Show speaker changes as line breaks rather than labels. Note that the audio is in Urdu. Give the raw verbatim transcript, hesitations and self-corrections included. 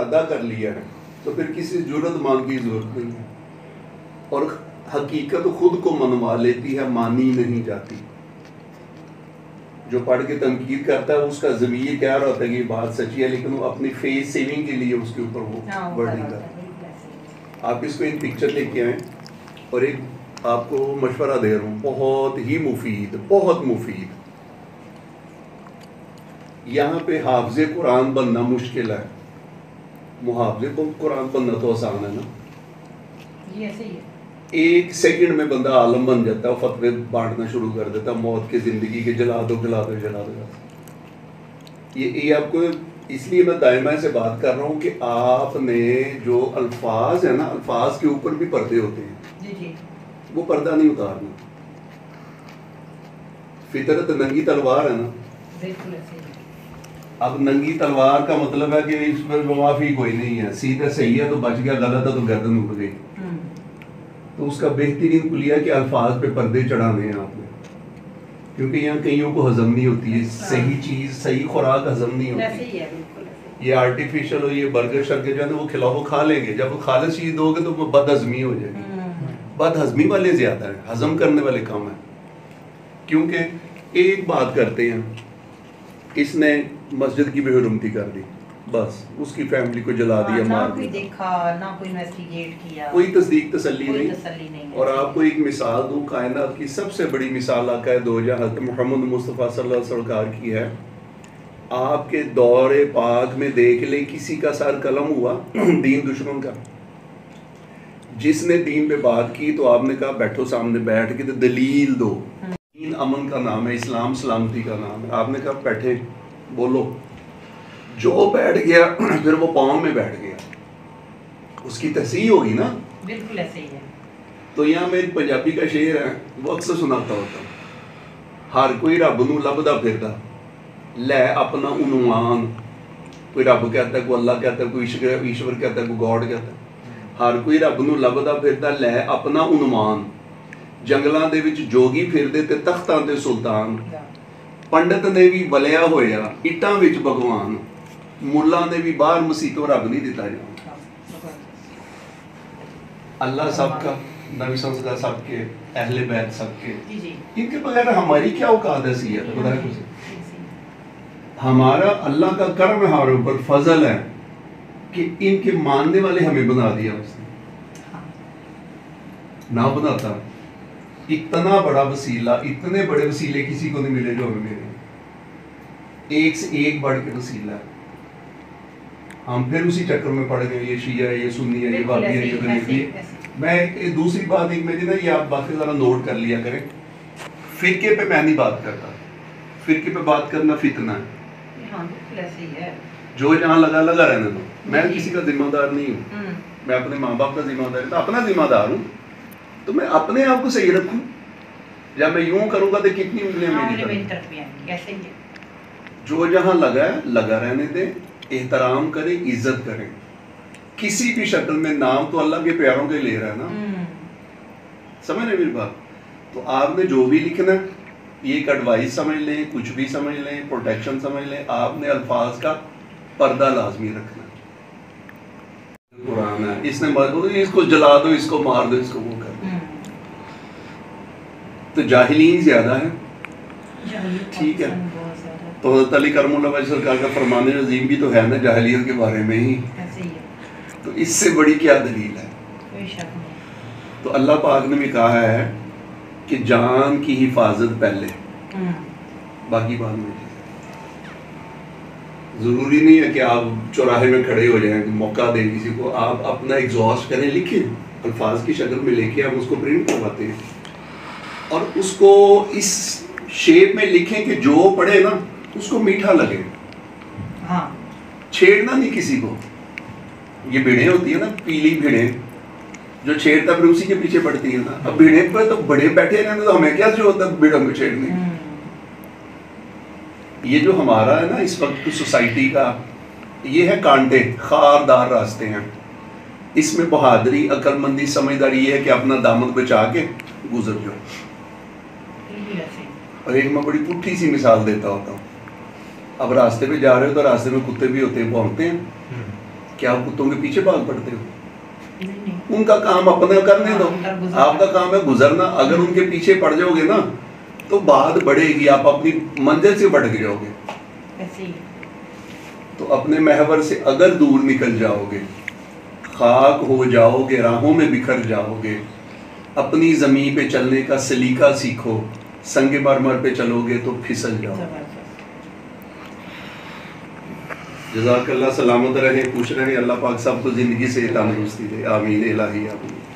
ارادہ کر لیا ہے تو پھر کسی جرأت مان کی ضرورت نہیں ہے، اور حقیقت خود کو منوا لیتی ہے، مانی نہیں جاتی۔ جو پڑھ کے تنقید کرتا ہے اس کا ضمیر کہہ رہا ہوتا ہے کہ یہ بات سچی ہے، لیکن وہ اپنی فیس سیونگ کے لیے اس کے اوپر وہ ورڈنگ کرتا ہے۔ آپ اس کو ایک پکچر لے کے آئیں، اور ایک آپ کو مشورہ دے رہا ہوں بہت ہی مفید، بہت مفید۔ یہاں پہ حافظ قرآن بننا مشکل ہے، محافظ کو قرآن بننا تو آسان ہے نا،
یہ ایسے ہی ہے۔
ایک سیکنڈ میں بندہ عالم بن جاتا ہے، فتوے بانٹنا شروع کر دیتا ہے موت کے، زندگی کے، جلا دو جلا دو جلا دو۔ یہ یہ آپ کو اس لیے میں دائمہ سے بات کر رہا ہوں کہ آپ نے جو الفاظ ہیں نا، الفاظ کے اوپر بھی پردے ہوتے ہیں،
جی جی،
وہ پردہ نہیں اتارنا۔ فطرت ننگی تلوار ہے نا،
بالکل ایسے ہی ہے۔
اب ننگی تلوار کا مطلب ہے کہ اس پر معافی کوئی نہیں ہے، سیدھا صحیح ہے تو بچ گیا، غلط ہے تو گردن اٹھ گئی۔ تو اس کا بہترین کلیہ کہ الفاظ پہ پردے چڑھانے ہیں آپ نے، کیونکہ یہاں کئیوں کو ہضم نہیں ہوتی ہے، صحیح چیز صحیح خوراک ہضم نہیں ہوتی، یہ آرٹیفیشل ہو، یہ برگر شرگر جو ہے وہ کھلاؤ کھا لیں گے، جب وہ خالص چیز دو گے تو وہ بد ہضمی ہو جائے گی۔ بد ہضمی والے زیادہ ہیں، ہضم کرنے والے کم ہیں، کیونکہ ایک بات کرتے ہیں، اس نے مسجد کی بے حرمتی کر دی، بس اس کی فیملی کو جلا دیا، مار دیا،
نہ کوئی دیکھا، نہ کوئی انویسٹیگیٹ کیا،
کوئی تصدیق تسلی
کوئی
نہیں۔
تسلی نہیں۔
اور آپ کو ایک مثال دوں، کائنات کی سب سے بڑی مثال آقا دو جہاں حضرت محمد مصطفیٰ صلی اللہ علیہ وسلم کی ہے۔ آپ کے دور پاک میں دیکھ لیں کسی کا سر قلم ہوا دین دشمن کا، جس نے دین پہ بات کی تو آپ نے کہا بیٹھو سامنے بیٹھ کے تو دلیل دو، دین امن کا نام ہے، اسلام سلامتی کا نام ہے، آپ نے کہا بیٹھے بولو، جو بیٹھ گیا پھر وہ پاؤں میں بیٹھ گیا، اس کی تصحیح ہوگی نا،
بالکل ایسے ہی ہے۔
تو یہاں میں ایک پنجابی کا شعر ہے وہ اکثر سناتا ہوتا ہوں، ہر کوئی رب نو لبدا پھردا لے اپنا عنوان، کوئی رب کہتا ہے، کوئی اللہ کہتا ہے، کوئی ایشور کہتا ہے، کوئی گاڈ کہتا ہے، ہر کوئی رب نو لبدا پھردا لے اپنا عنوان، جنگلاں دے وچ جوگی پھردے تے تختاں تے سلطان، پنڈت نے بھی بلیا ہویا اٹاں وچ بھگوان، ملا نے بھی باہر مسیتوں رب نہیں دیتا جان۔ اللہ سب کا، نبی صلی اللہ علیہ وسلم سب کے، اہل بیت سب کے، ان کے بغیر ہماری کیا اوقات ایسی ہے؟ خدا کو ہمارا اللہ کا کرم ہے، ہمارے اوپر فضل ہے کہ ان کے ماننے والے ہمیں بنا دیا، اس نے نہ بناتا اتنا بڑا وسیلہ، اتنے بڑے وسیلے کسی کو نہیں ملے جو ہمیں ملے، ایک سے ایک بڑھ کے وسیلہ ہے۔ ہم پھر اسی چکر میں پڑ گئے، یہ شیعہ ہے، یہ سنی ہے، یہ بابی ہے، یہ غریبی ہے۔ میں ایک دوسری بات ایک میں نا، یہ آپ باتیں ذرا نوٹ کر لیا کریں، فرقے پہ میں نہیں بات کرتا، فرقے پہ بات کرنا فتنہ ہے، جو جہاں لگا لگا رہنے دو، میں کسی کا ذمہ دار نہیں ہوں، میں اپنے ماں باپ کا ذمہ دار ہوں، اپنا ذمہ دار ہوں، تو میں اپنے آپ کو صحیح رکھوں، جب میں یوں کروں گا تو کتنی انگلیاں میری طرف، جو جہاں لگا ہے لگا رہنے دیں، احترام کریں، عزت کریں، کسی بھی شکل میں نام تو اللہ کے پیاروں کے لے رہا ہے نا، سمجھ رہے میری بات؟ تو آپ نے جو بھی لکھنا ہے یہ ایک ایڈوائس سمجھ لیں، کچھ بھی سمجھ لیں، پروٹیکشن سمجھ لیں، آپ نے الفاظ کا پردہ لازمی رکھنا ہے۔ قرآن ہے، اس نے اس کو جلا دو، اس کو مار دو، اس کو وہ کر دو، تو جاہلین زیادہ ہیں، ٹھیک ہے؟ تو حضرت علی کرم اللہ وجہ سرکار کا فرمان عظیم بھی تو ہے نا جاہلیت کے بارے میں ہی، تو اس سے بڑی کیا دلیل ہے؟ تو اللہ پاک نے بھی کہا ہے کہ جان کی حفاظت پہلے، باقی بعد میں۔ ضروری نہیں ہے کہ آپ چوراہے میں کھڑے ہو جائیں، موقع دیں کسی کو، آپ اپنا ایگزاسٹ کریں، لکھیں، الفاظ کی شکل میں لے کے ہم اس کو پرنٹ کرواتے ہیں، اور اس کو اس شیپ میں لکھیں کہ جو پڑھے نا اس کو میٹھا لگے، چھیڑنا نہیں کسی کو۔ یہ بھیڑیں ہوتی ہیں نا، پیلی بھیڑیں، جو چھیڑتا پھر اسی کے پیچھے پڑتی ہیں نا، اب بھیڑیں پر تو بڑے بیٹھے رہتے تو ہمیں کیا جو ہوتا ہے بھیڑوں کو چھیڑنے۔ یہ جو ہمارا ہے نا اس وقت سوسائٹی کا، یہ ہے کانٹے، خاردار راستے ہیں، اس میں بہادری، عقل مندی، سمجھداری یہ ہے کہ اپنا دامن بچا کے گزر جاؤ۔ اور ایک میں بڑی پٹھی سی مثال دیتا ہوتا ہوں، اب راستے پہ جا رہے ہو تو راستے میں کتے بھی ہوتے ہیں، بھونکتے ہیں، क्या आप कुत्तों के पीछे भाग पड़ते हो?
नहीं नहीं
उनका काम अपना करने दो,
हाँ, गुजरना।
आपका काम है गुजरना। अगर उनके पीछे पड़ जाओगे ना तो बात बढ़ेगी, आप अपनी मंजिल से भटक जाओगे।
ऐसे ही
तो अपने महवर से अगर दूर निकल जाओगे, खाक हो जाओगे, राहों में बिखर जाओगे, अपनी ज़मीन पे चलने का सलीका सीखो, संगे मरमर पे चलोगे तो फिसल जाओ। जज़ाकल्लाह, सलामत रहे, खुश रहे, अल्लाह पाक सबको ज़िंदगी से तंदुरुस्ती दे, आमीन इलाही आमीन।